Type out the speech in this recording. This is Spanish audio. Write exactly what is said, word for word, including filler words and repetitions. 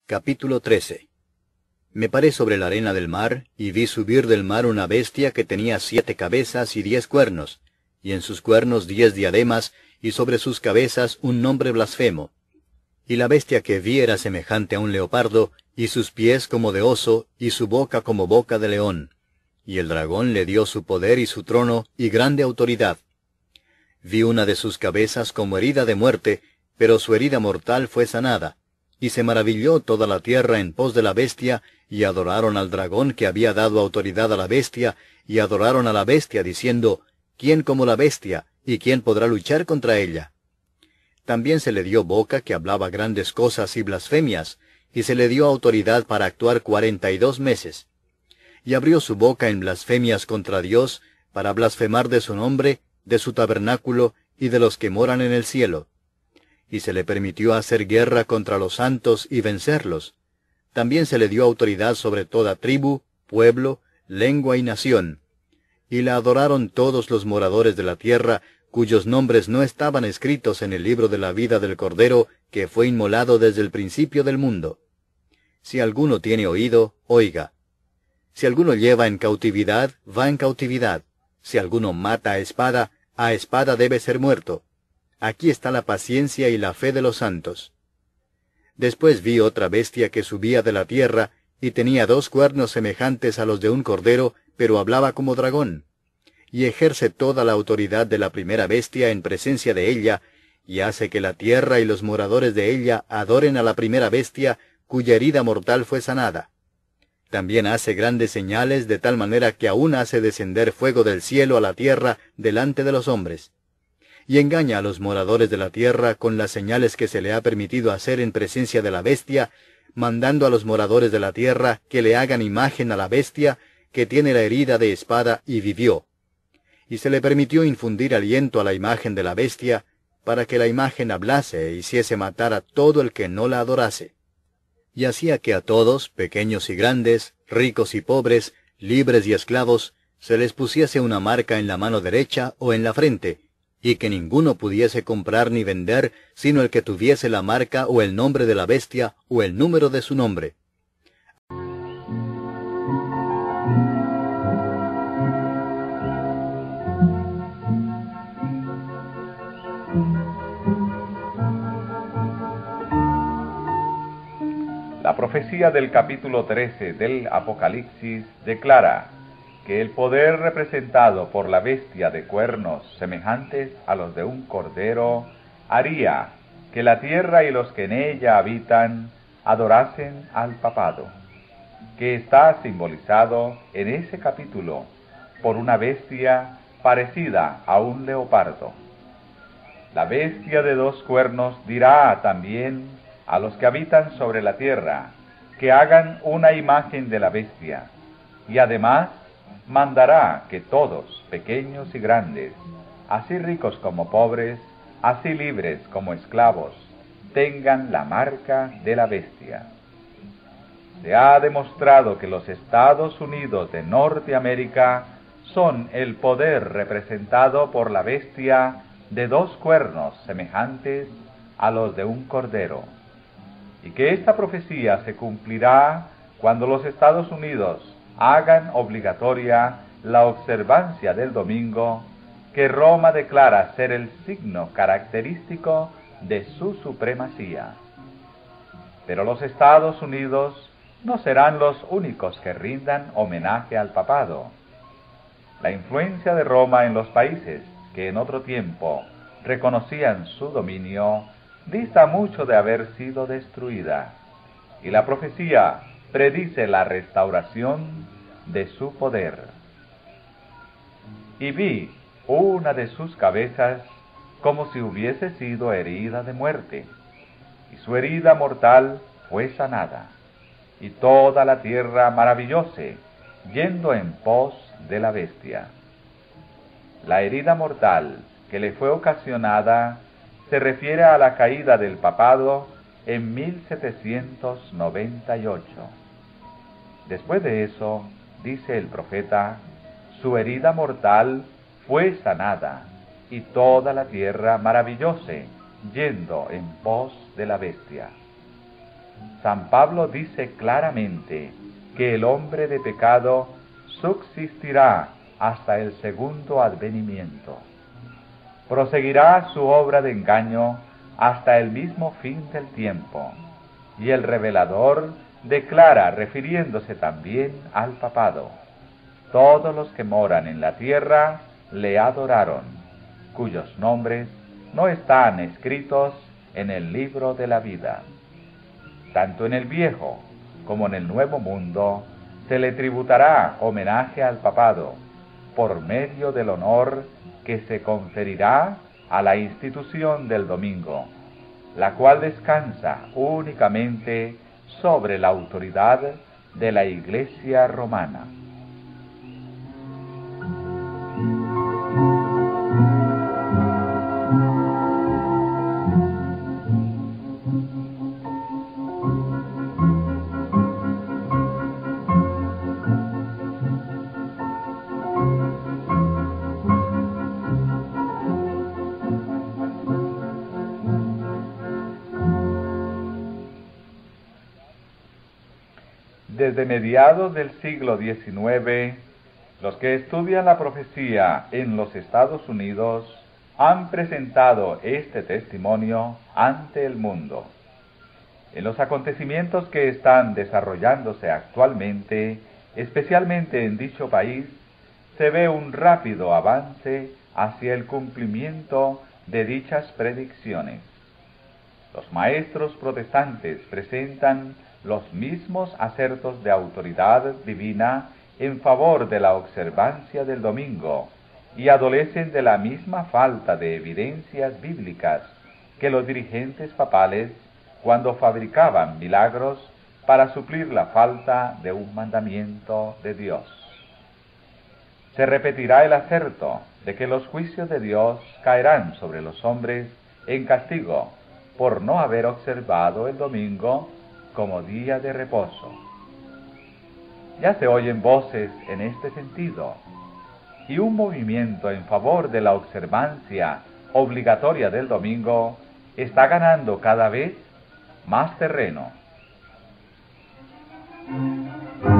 Capítulo trece. Me paré sobre la arena del mar, y vi subir del mar una bestia que tenía siete cabezas y diez cuernos, y en sus cuernos diez diademas, y sobre sus cabezas un nombre blasfemo. Y la bestia que vi era semejante a un leopardo, y sus pies como de oso, y su boca como boca de león. Y el dragón le dio su poder y su trono, y grande autoridad. Vi una de sus cabezas como herida de muerte, pero su herida mortal fue sanada. Y se maravilló toda la tierra en pos de la bestia, y adoraron al dragón que había dado autoridad a la bestia, y adoraron a la bestia, diciendo, ¿quién como la bestia, y quién podrá luchar contra ella? También se le dio boca que hablaba grandes cosas y blasfemias, y se le dio autoridad para actuar cuarenta y dos meses. Y abrió su boca en blasfemias contra Dios, para blasfemar de su nombre, de su tabernáculo, y de los que moran en el cielo. Y se le permitió hacer guerra contra los santos y vencerlos. También se le dio autoridad sobre toda tribu, pueblo, lengua y nación. Y la adoraron todos los moradores de la tierra, cuyos nombres no estaban escritos en el libro de la vida del Cordero, que fue inmolado desde el principio del mundo. Si alguno tiene oído, oiga. Si alguno lleva en cautividad, va en cautividad. Si alguno mata a espada, a espada debe ser muerto. Aquí está la paciencia y la fe de los santos. Después vi otra bestia que subía de la tierra, y tenía dos cuernos semejantes a los de un cordero, pero hablaba como dragón. Y ejerce toda la autoridad de la primera bestia en presencia de ella, y hace que la tierra y los moradores de ella adoren a la primera bestia, cuya herida mortal fue sanada. También hace grandes señales, de tal manera que aún hace descender fuego del cielo a la tierra delante de los hombres. Y engaña a los moradores de la tierra con las señales que se le ha permitido hacer en presencia de la bestia, mandando a los moradores de la tierra que le hagan imagen a la bestia, que tiene la herida de espada y vivió. Y se le permitió infundir aliento a la imagen de la bestia, para que la imagen hablase e hiciese matar a todo el que no la adorase. Y hacía que a todos, pequeños y grandes, ricos y pobres, libres y esclavos, se les pusiese una marca en la mano derecha o en la frente, y que ninguno pudiese comprar ni vender, sino el que tuviese la marca o el nombre de la bestia o el número de su nombre. La profecía del capítulo trece del Apocalipsis declara que el poder representado por la bestia de cuernos semejantes a los de un cordero haría que la tierra y los que en ella habitan adorasen al papado, que está simbolizado en ese capítulo por una bestia parecida a un leopardo. La bestia de dos cuernos dirá también a los que habitan sobre la tierra que hagan una imagen de la bestia, y además mandará que todos, pequeños y grandes, así ricos como pobres, así libres como esclavos, tengan la marca de la bestia. Se ha demostrado que los Estados Unidos de Norteamérica son el poder representado por la bestia de dos cuernos semejantes a los de un cordero, y que esta profecía se cumplirá cuando los Estados Unidos hagan obligatoria la observancia del domingo, que Roma declara ser el signo característico de su supremacía. Pero los Estados Unidos no serán los únicos que rindan homenaje al papado. La influencia de Roma en los países que en otro tiempo reconocían su dominio dista mucho de haber sido destruida, y la profecía predice la restauración de su poder. Y vi una de sus cabezas como si hubiese sido herida de muerte, y su herida mortal fue sanada, y toda la tierra maravillóse, yendo en pos de la bestia. La herida mortal que le fue ocasionada se refiere a la caída del papado en mil setecientos noventa y ocho. Después de eso, dice el profeta, su herida mortal fue sanada, y toda la tierra maravillóse, yendo en pos de la bestia. San Pablo dice claramente que el hombre de pecado subsistirá hasta el segundo advenimiento. Proseguirá su obra de engaño hasta el mismo fin del tiempo. Y el revelador declara, refiriéndose también al papado: todos los que moran en la tierra le adoraron, cuyos nombres no están escritos en el libro de la vida. Tanto en el viejo como en el nuevo mundo se le tributará homenaje al papado por medio del honor que se conferirá a la institución del domingo, la cual descansa únicamente sobre la autoridad de la Iglesia romana. Desde mediados del siglo diecinueve, los que estudian la profecía en los Estados Unidos han presentado este testimonio ante el mundo. En los acontecimientos que están desarrollándose actualmente, especialmente en dicho país, se ve un rápido avance hacia el cumplimiento de dichas predicciones. Los maestros protestantes presentan los mismos acertos de autoridad divina en favor de la observancia del domingo y adolecen de la misma falta de evidencias bíblicas que los dirigentes papales cuando fabricaban milagros para suplir la falta de un mandamiento de Dios. Se repetirá el acerto de que los juicios de Dios caerán sobre los hombres en castigo por no haber observado el domingo como día de reposo. Ya se oyen voces en este sentido, y un movimiento en favor de la observancia obligatoria del domingo está ganando cada vez más terreno.